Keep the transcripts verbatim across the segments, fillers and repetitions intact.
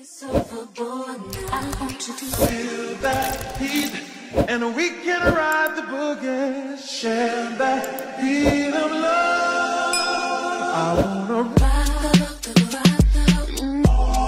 So overboard now. I want you to feel that heat, and we can ride the boogie, share that beat of love. I wanna ride the, the, ride the, mm.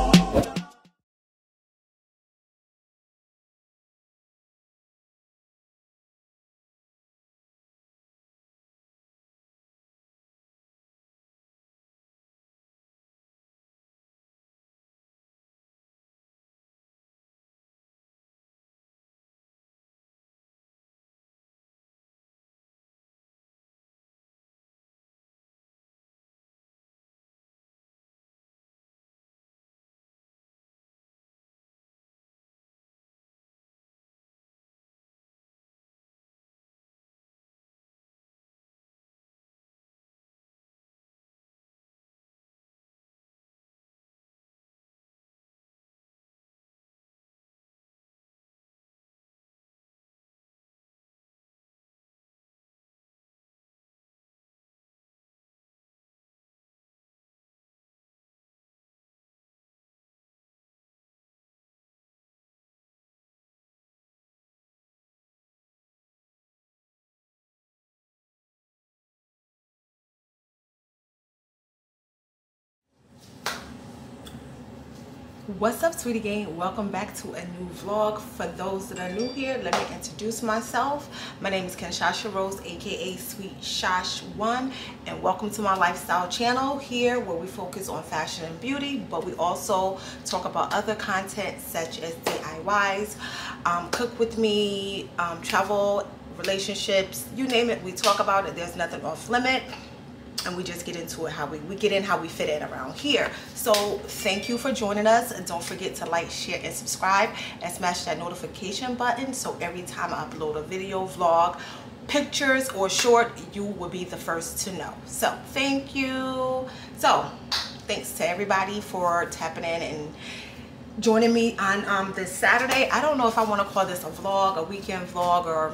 What's up, sweetie gang? Welcome back to a new vlog. For those that are new here, let me introduce myself. My name is Kinshasha Rhodes, aka Sweet Shash One, and welcome to my lifestyle channel here where we focus on fashion and beauty, but we also talk about other content such as D I Ys, um, cook with me, um, travel, relationships, you name it, we talk about it. There's nothing off limit. And we just get into it how we, we get in how we fit in around here. So thank you for joining us, and don't forget to like, share, and subscribe, and smash that notification button so every time I upload a video, vlog, pictures, or short, you will be the first to know. So thank you. So thanks to everybody for tapping in and joining me on um, this Saturday. I don't know if I want to call this a vlog, a weekend vlog, or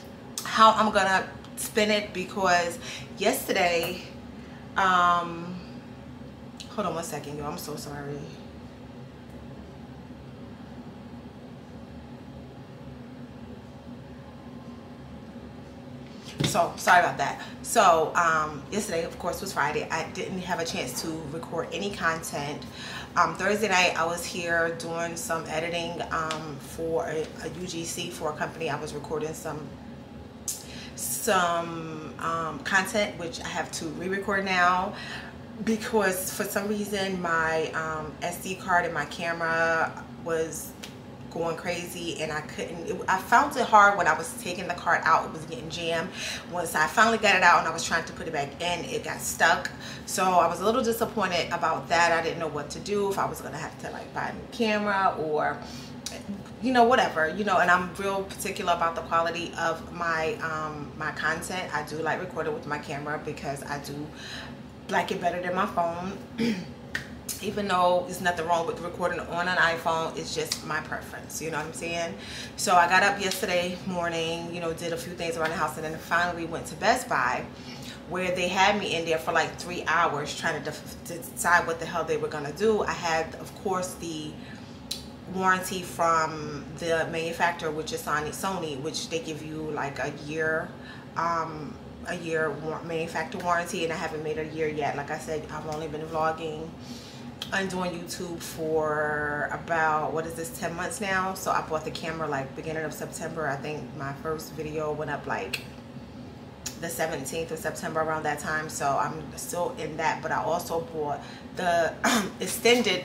how I'm gonna spin it, because yesterday um hold on one second, y'all. I'm so sorry. So sorry about that. So um yesterday, of course, was Friday. I didn't have a chance to record any content. um Thursday night I was here doing some editing um for a, a U G C for a company. I was recording some some um, content, which I have to re-record now because for some reason my um, S D card and my camera was going crazy, and I couldn't it, I found it hard when I was taking the card out. It was getting jammed. Once I finally got it out and I was trying to put it back in, it got stuck. So I was a little disappointed about that. I didn't know what to do, if I was gonna have to like buy a new camera or you know, whatever, you know. And I'm real particular about the quality of my um my content. I do like recording with my camera because I do like it better than my phone. Even though there's nothing wrong with recording on an iPhone, it's just my preference, you know what I'm saying? So I got up yesterday morning, you know, did a few things around the house, and then finally went to Best Buy, where they had me in there for like three hours trying to, to decide what the hell they were gonna do. I had, of course, the warranty from the manufacturer, which is Sony, which they give you like a year um a year manufacturer warranty, and I haven't made a year yet. Like I said, I've only been vlogging and doing YouTube for about, what is this, ten months now. So I bought the camera like beginning of September. I think my first video went up like the seventeenth of September, around that time. So I'm still in that, but I also bought the extended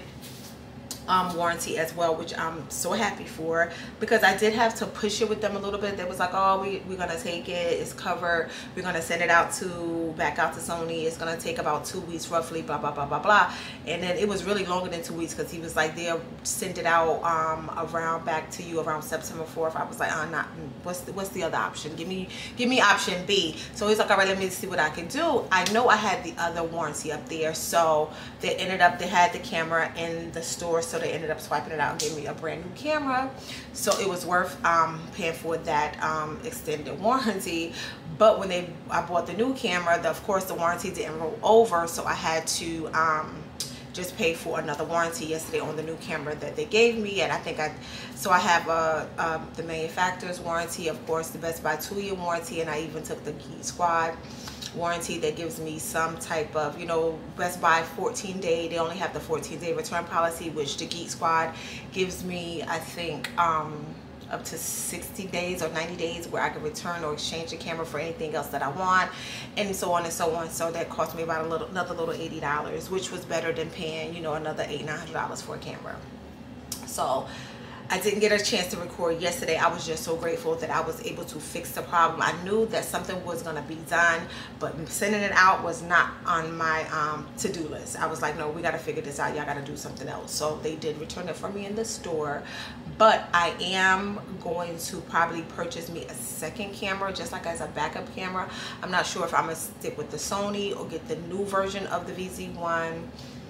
Um, warranty as well, which I'm so happy for, because I did have to push it with them a little bit. They was like, oh, we, we're gonna take it, it's covered, we're gonna send it out to back out to Sony, it's gonna take about two weeks roughly, blah blah blah blah blah. And then it was really longer than two weeks, because he was like, they'll send it out um around back to you around September fourth. I was like, oh, not what's the, what's the other option? Give me give me option B. So he's like, all right, let me see what I can do. I know I had the other warranty up there, so they ended up, they had the camera in the store, so they ended up swiping it out and gave me a brand new camera. So it was worth um, paying for that um, extended warranty. But when they I bought the new camera, the, of course the warranty didn't roll over, so I had to um, just paid for another warranty yesterday on the new camera that they gave me. And I think I, so I have uh, um, the manufacturer's warranty, of course, the Best Buy two-year warranty, and I even took the Geek Squad warranty that gives me some type of, you know, Best Buy fourteen day, they only have the fourteen day return policy, which the Geek Squad gives me, I think, um, up to sixty days or ninety days where I can return or exchange the camera for anything else that I want, and so on and so on. So that cost me about a little, another little eighty dollars, which was better than paying, you know, another eight, nine hundred dollars for a camera. So I didn't get a chance to record yesterday. I was just so grateful that I was able to fix the problem. I knew that something was gonna be done, but sending it out was not on my um, to-do list. I was like, no, we gotta figure this out. Y'all gotta do something else. So they did return it for me in the store, but I am going to probably purchase me a second camera, just like as a backup camera. I'm not sure if I'm gonna stick with the Sony or get the new version of the V Z one,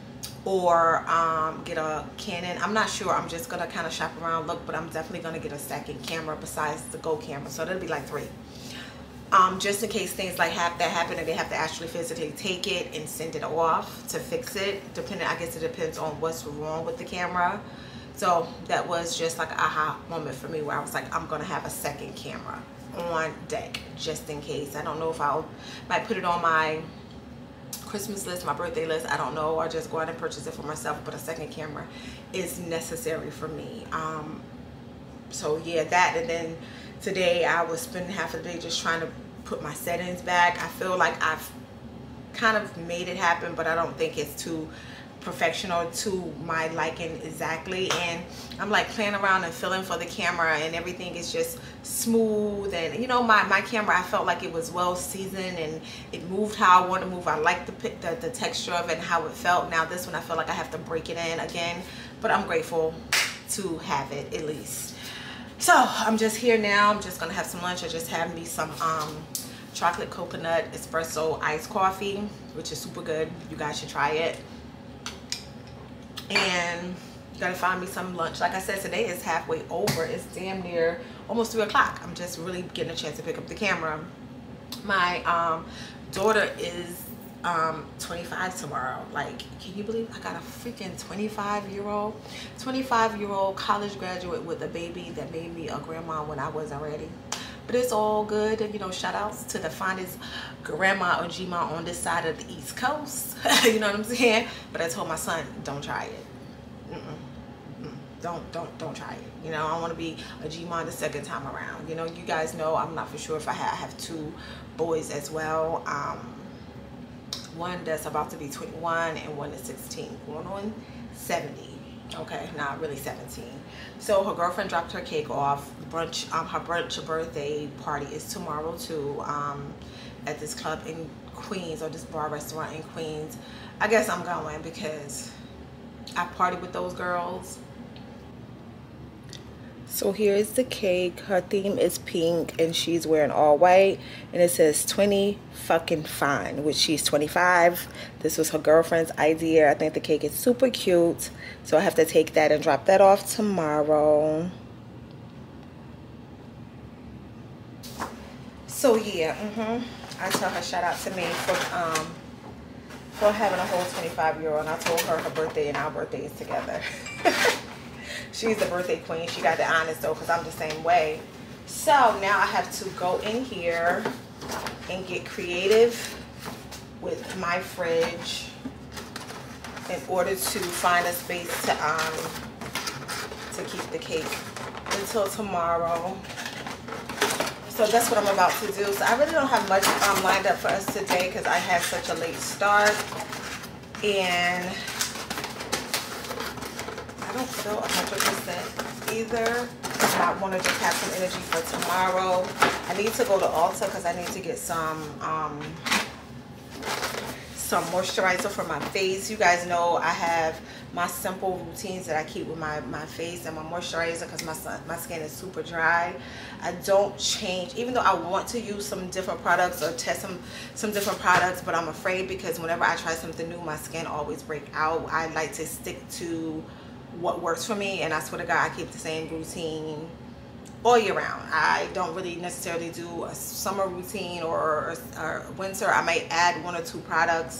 or um, get a Canon. I'm not sure. I'm just gonna kind of shop around, look, but I'm definitely gonna get a second camera besides the Go camera. So that'll be like three. Um, just in case things like have that happen and they have to actually physically take it and send it off to fix it. Depending, I guess it depends on what's wrong with the camera. So that was just like an aha moment for me where I was like, I'm gonna have a second camera on deck just in case. I don't know if I'll might put it on my Christmas list, my birthday list, I don't know, or just go out and purchase it for myself, but a second camera is necessary for me. Um, so yeah, that, and then today I was spending half of the day just trying to put my settings back. I feel like I've kind of made it happen, but I don't think it's too professional to my liking exactly. And I'm like playing around and feeling for the camera, and everything is just smooth. And you know, my, my camera, I felt like it was well seasoned and it moved how I want to move. I liked the, the, the texture of it and how it felt. Now this one I feel like I have to break it in again, but I'm grateful to have it at least. So I'm just here now. I'm just gonna have some lunch. I just had me some um, chocolate coconut espresso iced coffee, which is super good. You guys should try it. And gotta find me some lunch. Like I said, today is halfway over. It's damn near almost three o'clock. I'm just really getting a chance to pick up the camera. My um, daughter is um, twenty-five tomorrow. Like, can you believe I got a freaking twenty-five year old, twenty-five year old college graduate with a baby that made me a grandma when I wasn't ready. But it's all good. You know, shout outs to the finest grandma or G-ma on this side of the East Coast. You know what I'm saying? But I told my son, don't try it. Mm-mm. Mm-mm. Don't, don't, don't try it. You know, I don't want to be a G-ma the second time around. You know, you guys know I'm not for sure if I have, I have two boys as well. Um, one that's about to be twenty-one and one is sixteen, going on seventy. Okay, not really seventeen. So her girlfriend dropped her cake off. Brunch, um, her brunch birthday party is tomorrow too, um, at this club in Queens, or this bar restaurant in Queens. I guess I'm going because I partied with those girls. So here's the cake. Her theme is pink and she's wearing all white, and it says twenty fucking fine, which she's twenty-five. This was her girlfriend's idea. I think the cake is super cute, so I have to take that and drop that off tomorrow. So yeah, mm-hmm. I tell her shout out to me for um for having a whole twenty-five year old, and I told her her birthday and our birthday is together. She's the birthday queen. She got the honest though, because I'm the same way. So now I have to go in here and get creative with my fridge in order to find a space to um to keep the cake until tomorrow. So that's what I'm about to do. So I really don't have much um, lined up for us today because I had such a late start, and I don't feel one hundred percent either. I want to just have some energy for tomorrow. I need to go to Ulta because I need to get some um, some moisturizer for my face. You guys know I have my simple routines that I keep with my, my face and my moisturizer because my, my skin is super dry. I don't change, even though I want to use some different products or test some, some different products, but I'm afraid because whenever I try something new, my skin always breaks out. I like to stick to what works for me, and I swear to God, I keep the same routine all year round. I don't really necessarily do a summer routine or, or winter. I might add one or two products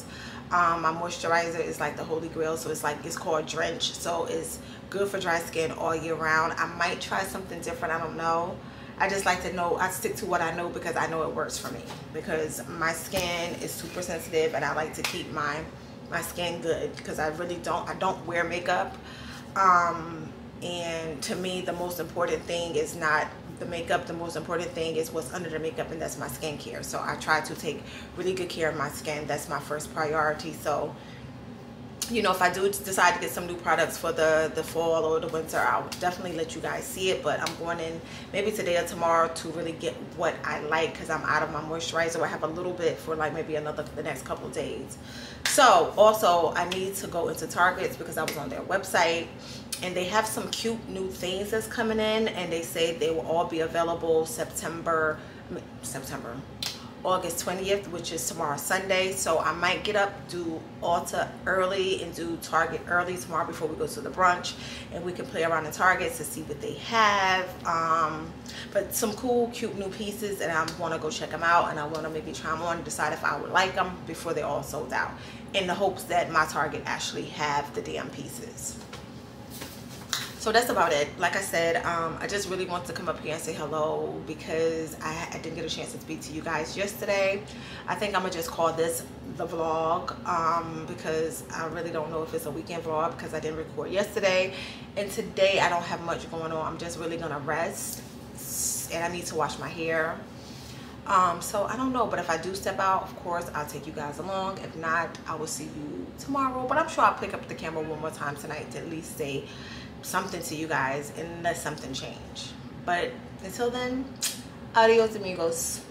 Um, my moisturizer is like the holy grail, so it's like, it's called Drench, so it's good for dry skin all year round. I might try something different, I don't know. I just like to know, I stick to what I know because I know it works for me, because my skin is super sensitive and I like to keep my my skin good, because I really don't I don't wear makeup, um, and to me the most important thing is not the makeup. The most important thing is what's under the makeup, and that's my skincare. So I try to take really good care of my skin. That's my first priority. So, you know, if I do decide to get some new products for the the fall or the winter, I'll definitely let you guys see it. But I'm going in maybe today or tomorrow to really get what I like, because I'm out of my moisturizer. I have a little bit for like maybe another the next couple of days. So also I need to go into Target's, because I was on their website and they have some cute new things that's coming in, and they say they will all be available September September August twentieth, which is tomorrow, Sunday. So I might get up, do Ulta early and do Target early tomorrow before we go to the brunch, and we can play around in Target to see what they have. Um, but some cool, cute new pieces, and I want to go check them out, and I want to maybe try them on and decide if I would like them before they're all sold out, in the hopes that my Target actually have the damn pieces. So that's about it. Like I said, um, I just really want to come up here and say hello, because I, I didn't get a chance to speak to you guys yesterday. I think I'm gonna just call this the vlog, um, because I really don't know if it's a weekend vlog, because I didn't record yesterday, and today I don't have much going on. I'm just really gonna rest, and I need to wash my hair. Um, so I don't know, but if I do step out, of course I'll take you guys along. If not, I will see you tomorrow. But I'm sure I'll pick up the camera one more time tonight to at least say something to you guys, unless something change. But until then, adios amigos.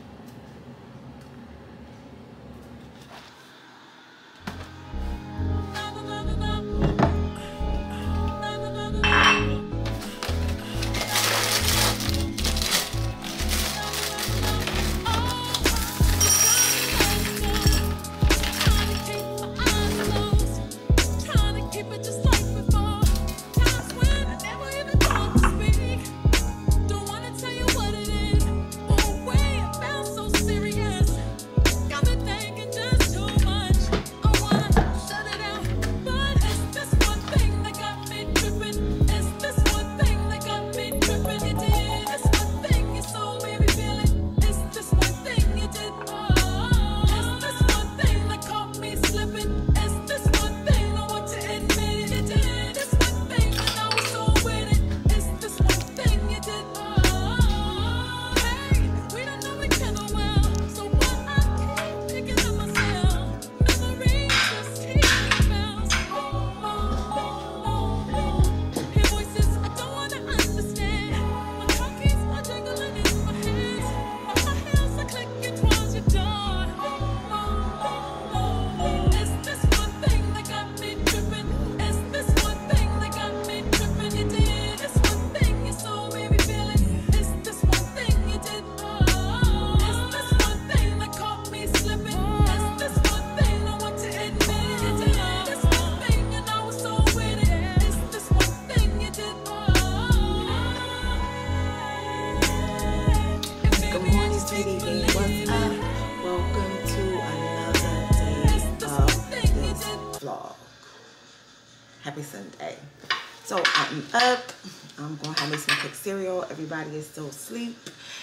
Happy Sunday. So I'm up. I'm going to have me some quick cereal. Everybody is still asleep,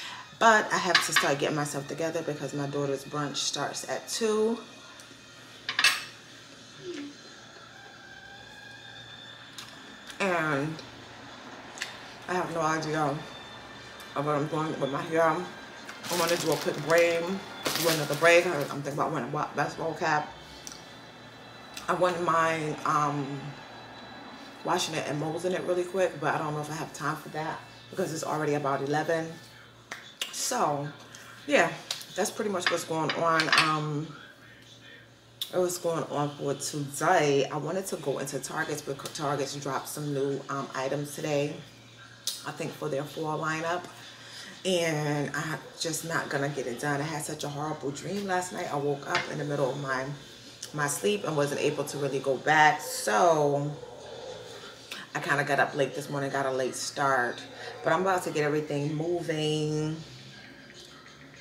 but I have to start getting myself together because my daughter's brunch starts at two. And I have no idea of what I'm doing with my hair. I want to do a quick braid, do another braid. I'm thinking about wearing a basketball cap. I wouldn't mind um, washing it and molding it really quick, but I don't know if I have time for that because it's already about eleven. So, yeah, that's pretty much what's going on. Um, what's going on for today. I wanted to go into Target's because Target's dropped some new um, items today, I think for their fall lineup. And I'm just not gonna get it done. I had such a horrible dream last night. I woke up in the middle of my my sleep and wasn't able to really go back. So I kind of got up late this morning, got a late start. But I'm about to get everything moving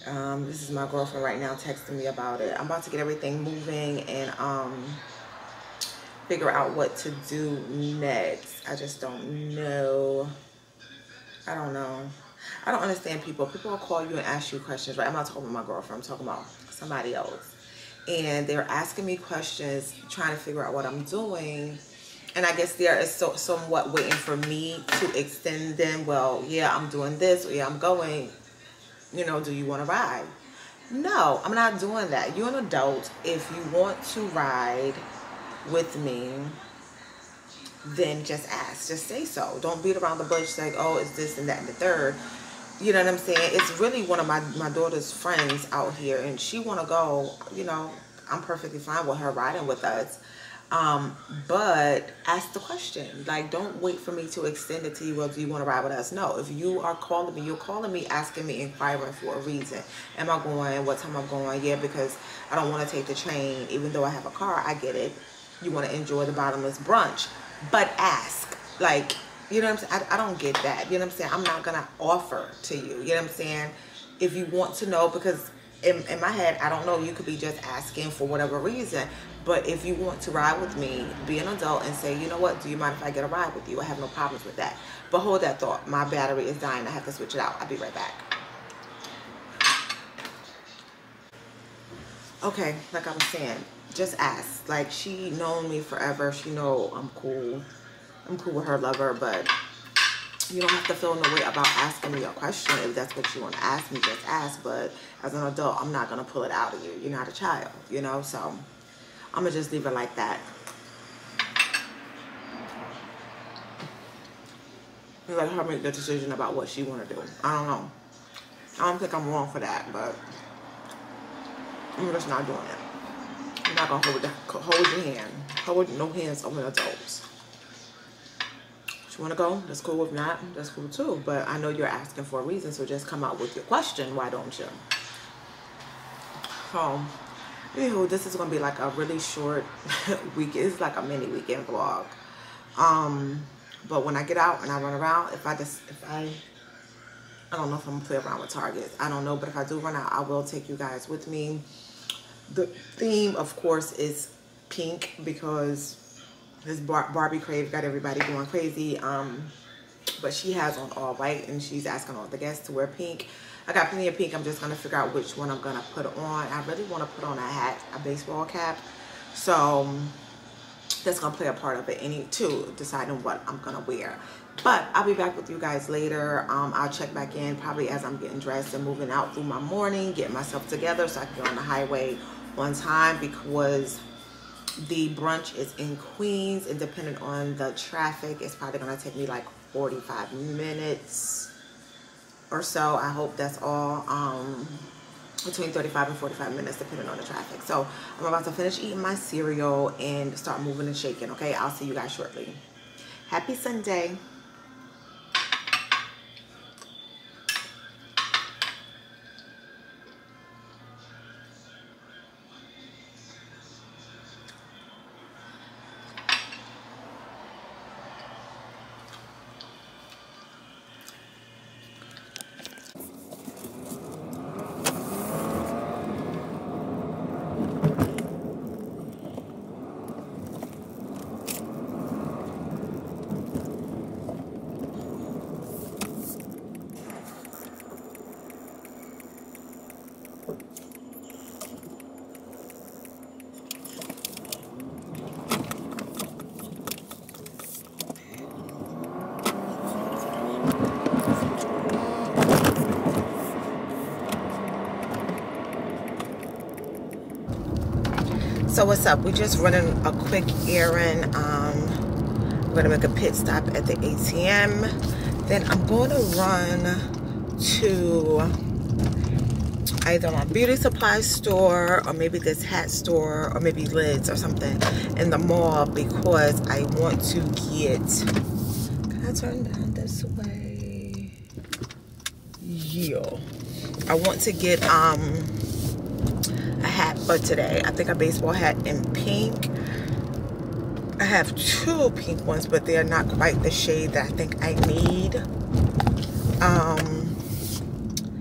Um, this is my girlfriend right now texting me about it. I'm about to get everything moving and um, figure out what to do next. I just don't know. I don't know. I don't understand people. People will call you and ask you questions, right? I'm not talking about my girlfriend. I'm talking about somebody else. And they're asking me questions, trying to figure out what I'm doing. And I guess there is so, somewhat waiting for me to extend them. Well, yeah, I'm doing this. Or, yeah, I'm going. You know, do you want to ride? No, I'm not doing that. You're an adult. If you want to ride with me, then just ask. Just say so. Don't beat around the bush like, oh, it's this and that and the third. You know what I'm saying? It's really one of my, my daughter's friends out here, and she want to go. You know, I'm perfectly fine with her riding with us. Um, but ask the question. Like, don't wait for me to extend it to you. Well, do you want to ride with us? No. If you are calling me, you're calling me, asking me, inquiring for a reason. Am I going? What time I'm going? Yeah, because I don't want to take the train. Even though I have a car, I get it. You want to enjoy the bottomless brunch. But ask. Like, you know what I'm saying? I, I don't get that. You know what I'm saying? I'm not going to offer to you. You know what I'm saying? If you want to know, because in, in my head, I don't know. You could be just asking for whatever reason. But if you want to ride with me, be an adult and say, you know what, do you mind if I get a ride with you? I have no problems with that. But hold that thought. My battery is dying. I have to switch it out. I'll be right back. Okay, like I was saying, just ask. Like, she known me forever. She know I'm cool. I'm cool with her lover, but you don't have to feel no way about asking me a question. If that's what you want to ask me, just ask. But as an adult, I'm not going to pull it out of you. You're not a child, you know, so I'm going to just leave it like that. Let her make the decision about what she want to do. I don't know. I don't think I'm wrong for that, but I'm just not doing it. I'm not going to hold, hold your hand. Hold no hands over adults. If you want to go, that's cool. If not, that's cool too. But I know you're asking for a reason, so just come out with your question. Why don't you? So, anywho, this is going to be like a really short week. It's like a mini weekend vlog. Um, but when I get out and I run around, if I just, if I, I don't know if I'm going to play around with targets. I don't know, but if I do run out, I will take you guys with me. The theme, of course, is pink because this Bar Barbie crave got everybody going crazy. Um, but she has on all white and she's asking all the guests to wear pink. I got plenty of pink. I'm just going to figure out which one I'm going to put on. I really want to put on a hat, a baseball cap. So that's going to play a part of it any too, deciding what I'm going to wear. But I'll be back with you guys later. Um, I'll check back in probably as I'm getting dressed and moving out through my morning, getting myself together so I can get on the highway on time because the brunch is in Queens, and depending on the traffic, it's probably going to take me like forty-five minutes or so. I hope that's all. Um, between thirty-five and forty-five minutes, depending on the traffic. So I'm about to finish eating my cereal and start moving and shaking, okay? I'll see you guys shortly. Happy Sunday. So what's up? We're just running a quick errand. Um, we're gonna make a pit stop at the A T M. Then I'm gonna run to either my beauty supply store or maybe this hat store or maybe Lids or something in the mall because I want to get, can I turn down this way? Yeah. I want to get um a hat for today. I think a baseball hat in pink. I have two pink ones, but they're not quite the shade that I think I need. Um,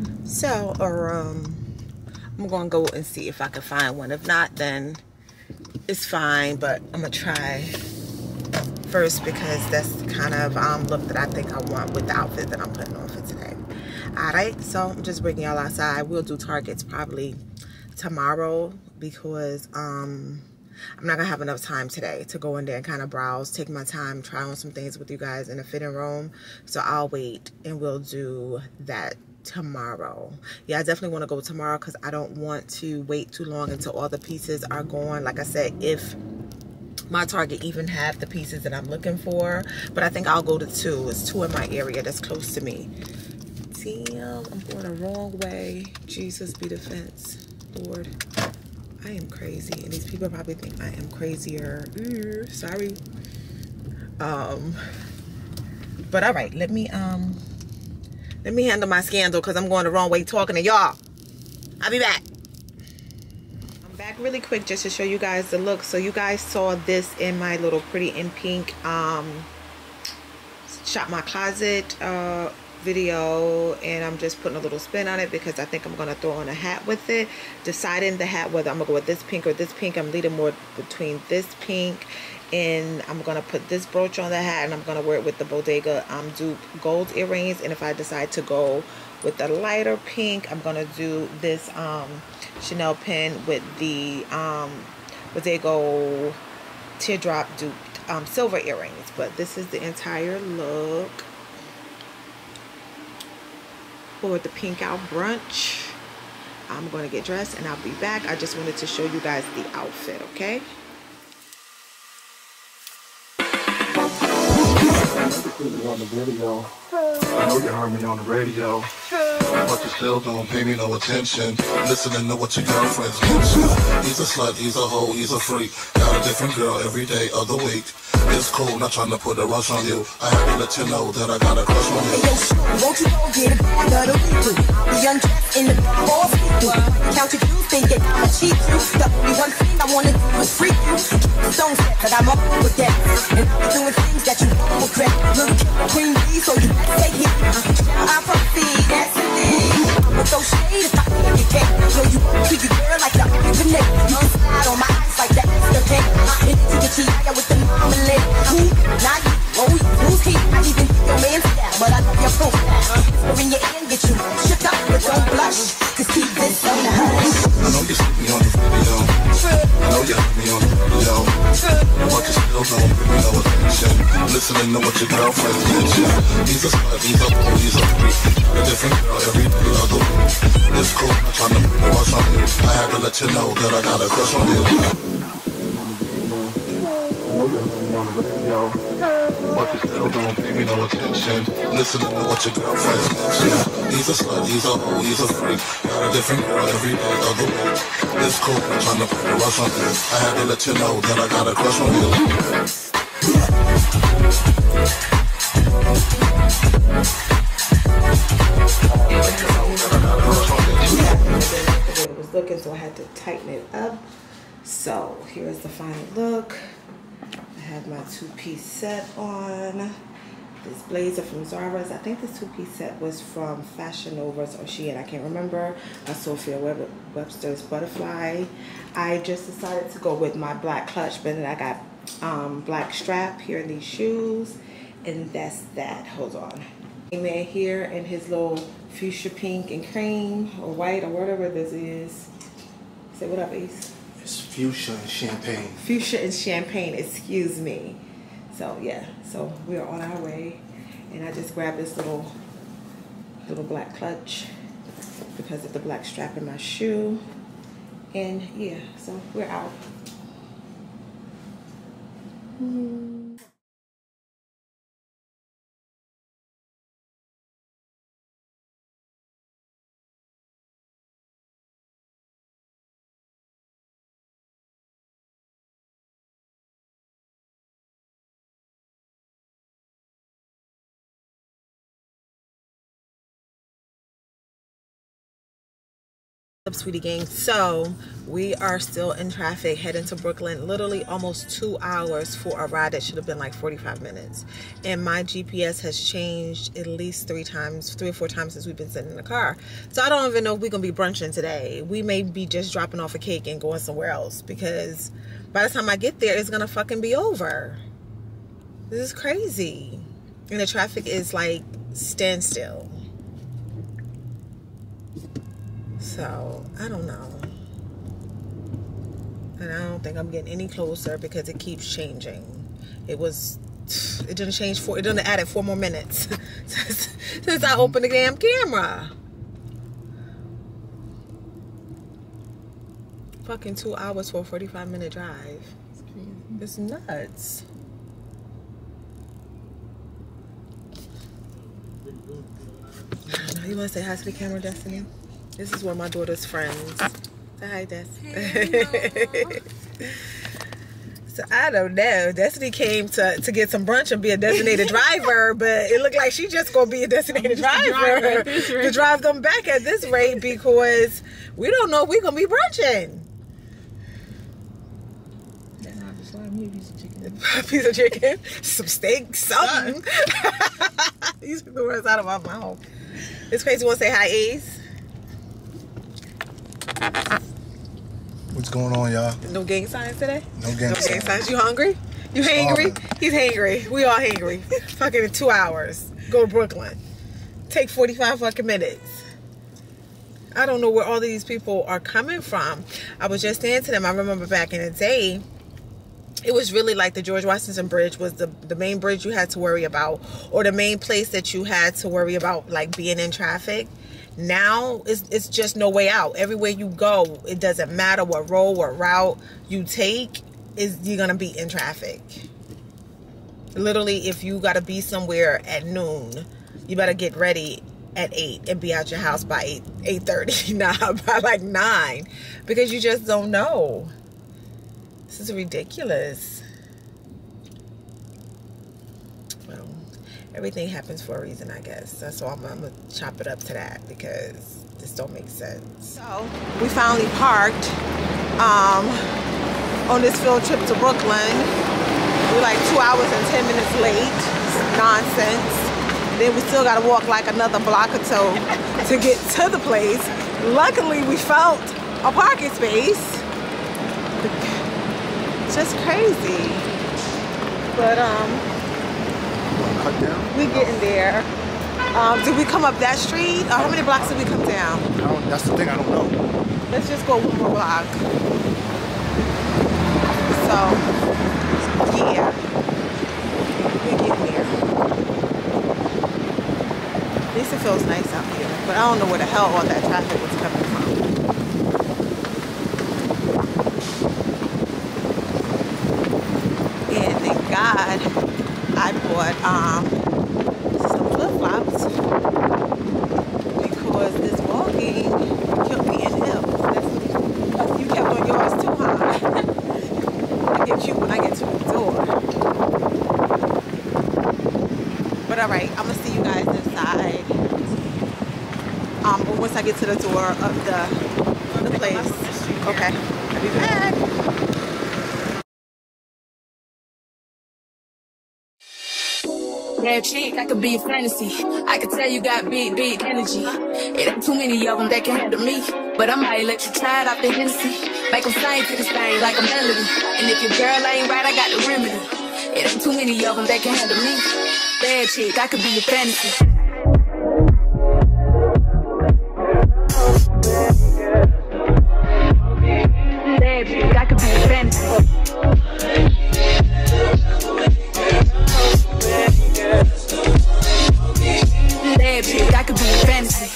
sell a room. I'm gonna go and see if I can find one. If not, then it's fine, but I'm gonna try first because that's the kind of um, look that I think I want with the outfit that I'm putting on for today. Alright, so I'm just bringing y'all outside. We'll do Targets probably tomorrow because um, I'm not gonna have enough time today to go in there and kind of browse, take my time, try on some things with you guys in the fitting room. So I'll wait and we'll do that tomorrow. Yeah, I definitely want to go tomorrow because I don't want to wait too long until all the pieces are gone. Like I said, if my Target even have the pieces that I'm looking for, but I think I'll go to two. It's two in my area that's close to me. Damn, I'm going the wrong way. Jesus be the fence, Lord. I am crazy, and these people probably think I am crazier. Ooh, sorry. Um, but all right, let me um, let me handle my scandal because I'm going the wrong way talking to y'all. I'll be back. I'm back really quick just to show you guys the look. So you guys saw this in my little Pretty in Pink um, Shop My Closet uh, video, and I'm just putting a little spin on it because I think I'm going to throw on a hat with it. Deciding the hat whether I'm going to go with this pink or this pink. I'm leaning more between this pink, and I'm going to put this brooch on the hat, and I'm going to wear it with the Bodega um, dupe gold earrings. And if I decide to go with the lighter pink, I'm going to do this um, Chanel pin with the um, Bodega teardrop dupe um, silver earrings. But this is the entire look for the pink out brunch. I'm going to get dressed and I'll be back. I just wanted to show you guys the outfit, okay? On the video. I know you heard me on the radio, but you still don't pay me no attention. Listening to what your girlfriends mention. He's a slut, he's a hoe, he's a freak. Got a different girl every day of the week. It's cool, not trying to put a rush on you. I have to let you know that I got a crush on you. Yo, won't you go get a bag of the redo? I'll be undressed in the ball see-through. Count your views, thinking I'ma cheat you. The only one thing I wanna do is freak you. Don't set, but I'm up with that. And I'll be doing things that you won't regret. Little queen bee, so you better take it. I proceed, yes indeed. I'ma throw shade if I can't get cake. Know you won't keep your girl like the alternate. You can slide on my ice like the Easter cake. And you get your with the marmalade. Who? Not you. Oh, who's he? I even think your man's style, but I love your profile. Whisper in your ear and get you shook up, but don't blush. Cause keep this on the hush. I know you see me on the video. I know you heard me on the radio, but you still don't pay me no attention. Listening to what your girlfriends mention. He's a slut, he's a fool, he's a freak. Got a different girl every day of the week. It's cool, not trying to put a rush on you. I had to let you know that I got a crush on you. But you still don't pay me no attention. Listening to what your girlfriends mention. He's a slut, he's a hoe, he's a freak. Got a different girl every day of the week. It's cool, I'm trying to put a rush on you. I had to let you know that I got a crush on you. It was looking, so I had to tighten it up. So here's the final look. I have my two-piece set on. This blazer from Zara's. I think this two-piece set was from Fashion Nova's or Shein. I can't remember. A Sophia Web Webster's Butterfly. I just decided to go with my black clutch, but then I got um, black strap here in these shoes, and that's that. Hold on. E.Main here in his little fuchsia pink and cream or white or whatever this is. Say what up, Ace? It's fuchsia and champagne. Fuchsia and champagne, excuse me. So yeah, so we're on our way, and I just grabbed this little little black clutch because of the black strap in my shoe, and yeah, so we're out. Mm. Up, sweetie gang. So we are still in traffic heading to Brooklyn, literally almost two hours for a ride that should have been like forty-five minutes, and my G P S has changed at least three times three or four times since we've been sitting in the car. So I don't even know if we're gonna be brunching today. We may be just dropping off a cake and going somewhere else, because by the time I get there it's gonna fucking be over. This is crazy, and the traffic is like standstill. So, I don't know. And I don't think I'm getting any closer because it keeps changing. It was, it didn't change for, it didn't add four more minutes since, since I opened the damn camera. Fucking two hours for a forty-five minute drive. It's nuts. You want to say hi to the camera, Destiny? This is one of my daughter's friends. Say hi, Des. Hey, so I don't know. Destiny came to, to get some brunch and be a designated driver, but it looked like she just gonna be a designated driver to drive them back at this rate, because we don't know if we're gonna be brunching. A piece of chicken, some steak, something. These are the words out of my mouth. It's crazy. You want to say hi, Ace? What's going on, y'all? No gang signs today? No gang no signs. gang signs. You hungry? You hangry? He's hangry. We all hangry. Fucking in two hours. Go to Brooklyn. Take forty-five fucking minutes. I don't know where all these people are coming from. I was just saying to them, I remember back in the day, it was really like the George Washington Bridge was the, the main bridge you had to worry about, or the main place that you had to worry about, like being in traffic. Now it's, it's just no way out. Everywhere you go, it doesn't matter what road or route you take, is you're gonna be in traffic. Literally, if you gotta be somewhere at noon, you better get ready at eight and be out your house by eight eight thirty. Nah, by like nine, because you just don't know. This is ridiculous. Well, everything happens for a reason, I guess. That's why I'm, I'm gonna chop it up to that, because this don't make sense. So we finally parked um, on this field trip to Brooklyn. We're like two hours and ten minutes late. It's nonsense. Then we still gotta walk like another block or two to get to the place. Luckily, we found a parking space. Just crazy, but um, Cut down? we getting there. Um, did we come up that street, or how many blocks did we come down? I don't, that's the thing, I don't know. Let's just go one more block. So, yeah, we getting there. At least it feels nice out here, but I don't know where the hell all that traffic was coming from. God, I bought um, some flip-flops because this walking killed me in hills. You kept on yours too, huh? I get cute when I get to the door. But alright, I'm going to see you guys inside. Um, but once I get to the door of the, the place. Okay, I'll be back. Bad chick, I could be a fantasy. I could tell you got big, big energy. It ain't too many of them that can handle me, but I might let you try it off the Hennessy. Make them sing to this thing like a melody. And if your girl ain't right, I got the remedy. It ain't too many of them that can handle me. Bad chick, I could be a fantasy. Bad chick, I could be a fantasy. Bad chick, I could be a fantasy.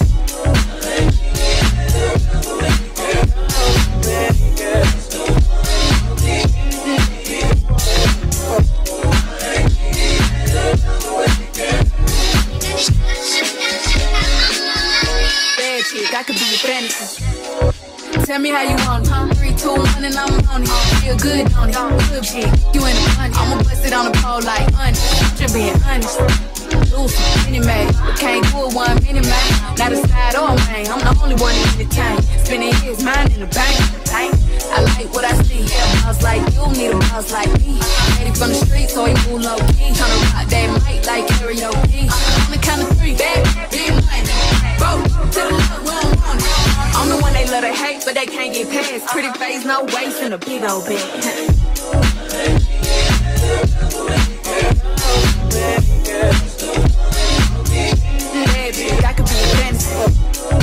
Bad chick, I could be a fantasy. Tell me how you want it, huh? Three, two, one, and I'm on it. Feel good on it, good chick. You in the money, I'ma bust it on the pole like honey. Just being honest. Loose, mini man, can't do it one mini man. Not a side or a man. chain. I'm the only one in the tank. Spending years, mine in the bank. I like what I see. Yeah, boss like you, need a boss like me. Ready from the street, so he move low key. Tryna rock that mic like karaoke. On the count of three, bad, big money. Bro, to the left, we don't want it. I'm the one they love to hate, but they can't get past. Pretty face, no waist, and a big old bag. Baby, I could be a fantasy.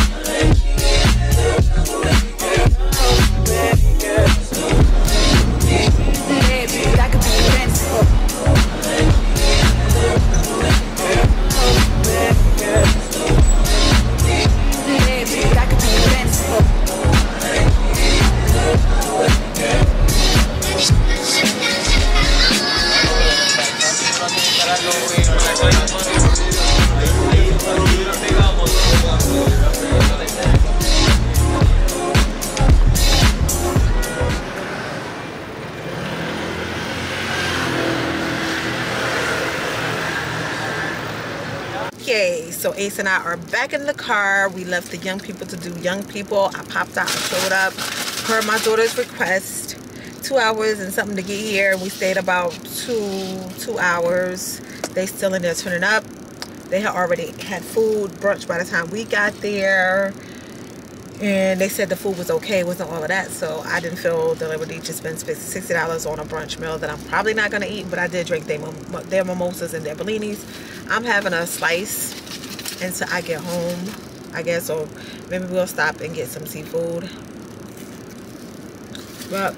Okay, so Ace and I are back in the car. We left the young people to do young people. I popped out and showed up per my daughter's request. Two hours and something to get here. We stayed about two two hours. They still in there turning up. They had already had food, brunch by the time we got there. And they said the food was okay, it wasn't all of that. So I didn't feel the liberty to spend sixty dollars on a brunch meal that I'm probably not going to eat. But I did drink their, their mimosas and their bellinis. I'm having a slice until I get home, I guess. Or maybe we'll stop and get some seafood. But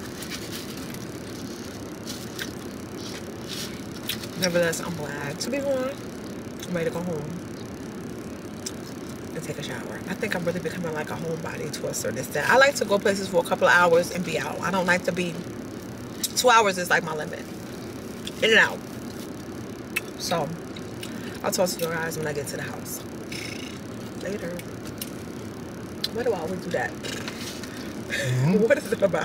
nevertheless, I'm glad to be home. I'm ready to go home and take a shower. I think I'm really becoming like a homebody to a certain extent. I like to go places for a couple of hours and be out. I don't like to be, two hours is like my limit. In and out. So, I'll talk to you guys when I get to the house. Later. Why do I always do that? Mm-hmm. What is it about?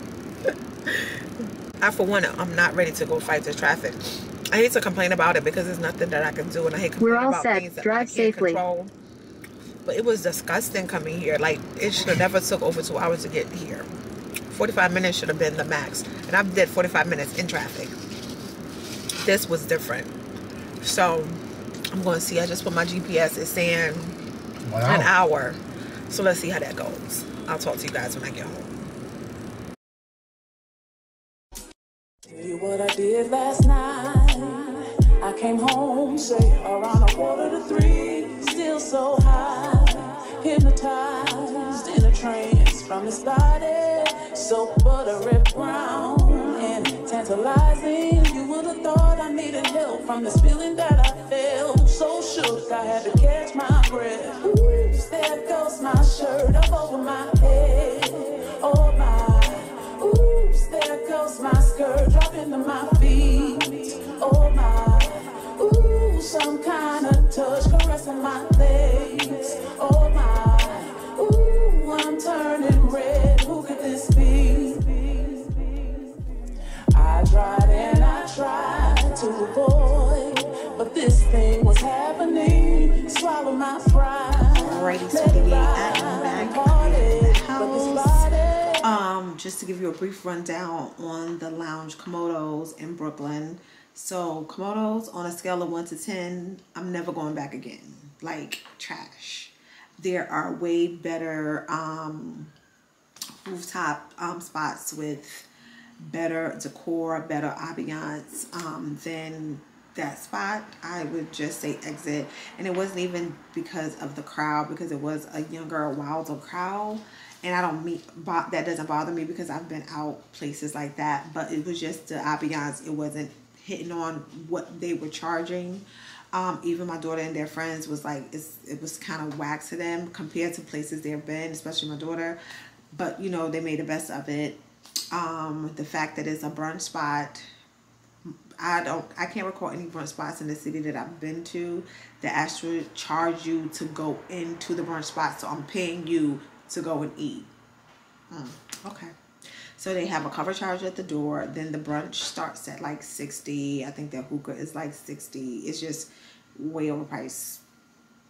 I, for one, I'm not ready to go fight the traffic. I hate to complain about it because there's nothing that I can do, and I hate complaining about set. things that Drive I can't safely. control. But it was disgusting coming here. Like, it should have never took over two hours to get here. forty-five minutes should have been the max. And I did forty-five minutes in traffic. This was different. So, I'm going to see. I just put my G P S. It's saying wow. an hour. So, let's see how that goes. I'll talk to you guys when I get home. Tell you what I did last night. I came home, say, around a quarter to three. Still so high, hypnotized in a trance from his body. So buttery brown and tantalizing. You would have thought I needed help from this feeling that I felt. So shook, I had to catch my breath. Oops, there goes my shirt up over my head. Oh my, oops, there goes my skirt dropping to my feet. Oh my, ooh, some kind of touch caressing my legs. Oh my, ooh, I'm turning red. Who could this be? I tried and I tried to avoid, but this thing was happening. Swallow my pride. Alrighty, sweetie, I am back in the house. Um, just to give you a brief rundown on the lounge Komodos in Brooklyn. So Komodos, on a scale of one to ten, I'm never going back again. Like trash. There are way better um, rooftop um, spots with better decor, better ambiance um, than that spot. I would just say exit. And it wasn't even because of the crowd, because it was a younger, wilder crowd. And I don't mean, that doesn't bother me because I've been out places like that. But it was just the ambiance. It wasn't hitting on what they were charging. Um, even my daughter and their friends was like, it's, it was kind of whack to them compared to places they've been, especially my daughter. But, you know, they made the best of it. Um, the fact that it's a brunch spot, I don't, I can't recall any brunch spots in the city that I've been to that actually charge you to go into the brunch spot. So I'm paying you to go and eat. Mm, okay. So they have a cover charge at the door. Then the brunch starts at like sixty. I think their hookah is like sixty. It's just way overpriced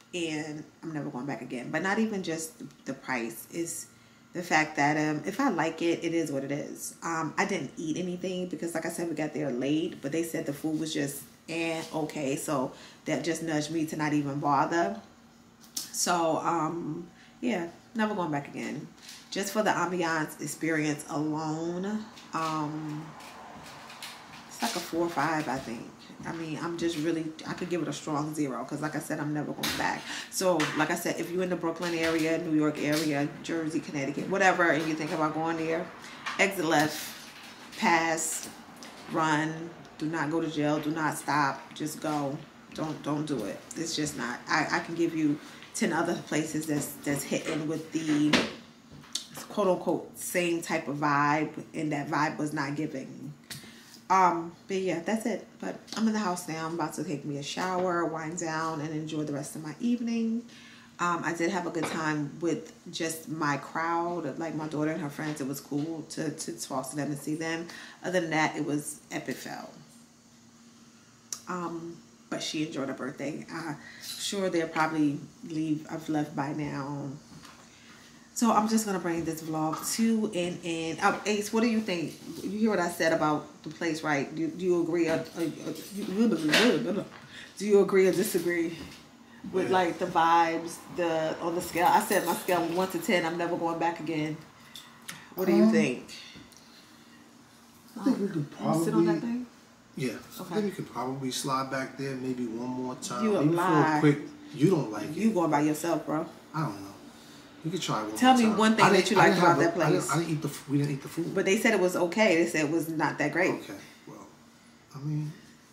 and I'm never going back again. But not even just the price, is the fact that um, if I like it, it is what it is. Um, I didn't eat anything because, like I said, we got there late, but they said the food was just eh, okay. So that just nudged me to not even bother. So, um, yeah, never going back again. Just for the ambiance experience alone, um, it's like a four or five, I think. I mean, I'm just really, I could give it a strong zero because, like I said, I'm never going back. So, like I said, if you're in the Brooklyn area, New York area, Jersey, Connecticut, whatever, and you think about going there, exit left, pass, run, do not go to jail, do not stop, just go. Don't don't do it. It's just not. I, I can give you ten other places that's, that's hitting with the quote-unquote same type of vibe, and that vibe was not giving. Um, but yeah, that's it. But I'm in the house now. I'm about to take me a shower, wind down, and enjoy the rest of my evening. Um, I did have a good time with just my crowd, like my daughter and her friends. It was cool to, to talk to them and see them. Other than that, it was epic fail. Um, but she enjoyed her birthday. I'm sure they'll probably leave. I've left by now. So I'm just gonna bring this vlog to an end. Um, Ace, what do you think? You hear what I said about the place, right? Do, do you agree? Or, or, or, do you agree or disagree with yeah. like the vibes, the on the scale? I said my scale was one to ten. I'm never going back again. What do you um, think? I think we could probably sit on that thing. Yeah, okay. I think we could probably slide back there maybe one more time. You maybe lie. for a quick. You don't like you it. going by yourself, bro? I don't know. You could try one Tell more me time. one thing that you liked about that place. I didn't, I didn't eat the. We didn't eat the food. But they said it was okay. They said it was not that great. Okay. Well, I mean,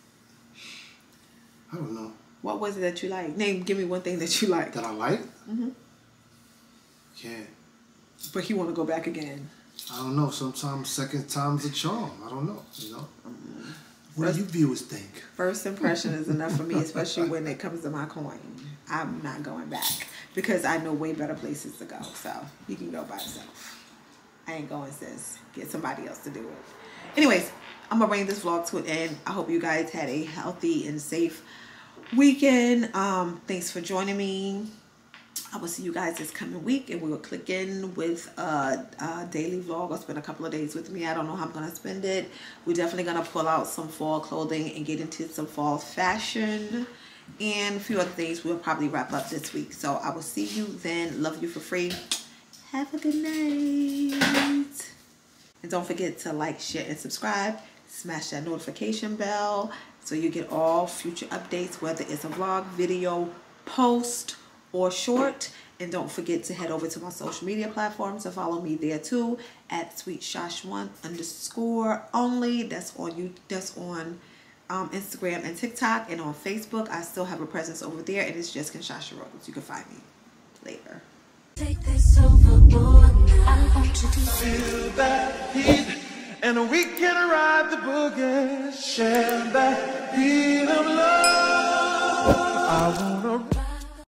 I don't know. What was it that you liked? Name. Give me one thing that you liked. That I liked? Mm-hmm. Yeah. But you want to go back again? I don't know. Sometimes second time's a charm. I don't know. You know. Mm-hmm. What do you viewers think? First impression is enough for me, especially when it comes to my coin. I'm not going back because I know way better places to go. So you can go by yourself. I ain't going, sis. Get somebody else to do it. Anyways, I'm going to bring this vlog to an end. I hope you guys had a healthy and safe weekend. Um, thanks for joining me. I will see you guys this coming week, and we will click in with a, a daily vlog. I'll spend a couple of days with me. I don't know how I'm going to spend it. We're definitely going to pull out some fall clothing and get into some fall fashion and a few other things. We'll probably wrap up this week. So I will see you then. Love you for free. Have a good night. And don't forget to like, share, and subscribe. Smash that notification bell so you get all future updates, whether it's a vlog, video, post, or short. And don't forget to head over to my social media platforms to follow me there too at sweet shosh one underscore only. That's on you. That's on um, Instagram and TikTok, and on Facebook. I still have a presence over there, and it's just Kinshasha Rhodes. You can find me later. Take this overboard. I want you to feel that heat, and we can ride the boogie, share that beat of love. I want